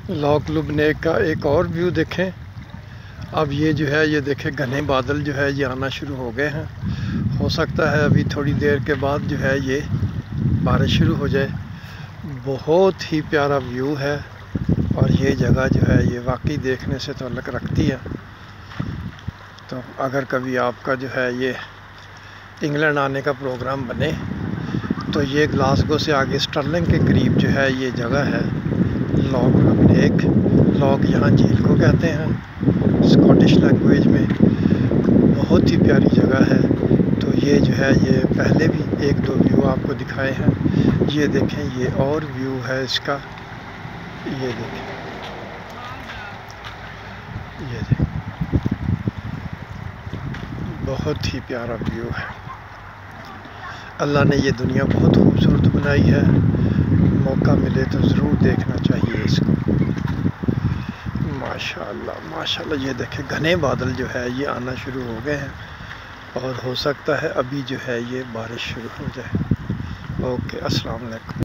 Lock लुबनेक का एक और व्यू देखें। अब ये जो है ये देखें, घने बादल जो है ये आना शुरू हो गए हैं। हो सकता है अभी थोड़ी देर के बाद जो है ये बारिश शुरू हो जाए। बहुत ही प्यारा व्यू है और ये जगह जो है ये वाकई देखने से ताल्लुक़ रखती है। तो अगर कभी आपका जो है ये इंग्लैंड आने का प्रोग्राम बने तो ये ग्लासगो से आगे स्टर्लिंग के करीब जो है ये जगह है लॉक लुबनेक। लॉक यहाँ झील को कहते हैं स्कॉटिश लैंग्वेज में। बहुत ही प्यारी जगह है। तो ये जो है ये पहले भी एक दो व्यू आपको दिखाए हैं। ये देखें, ये और व्यू है इसका। ये देखें, ये देखें, बहुत ही प्यारा व्यू है। अल्लाह ने ये दुनिया बहुत खूबसूरत बनाई है। मौका मिले तो ज़रूर देखना चाहिए इसको। माशाअल्लाह माशाअल्लाह। ये देखें, घने बादल जो है ये आना शुरू हो गए हैं और हो सकता है अभी जो है ये बारिश शुरू हो जाए। ओके, अस्सलाम वालेकुम।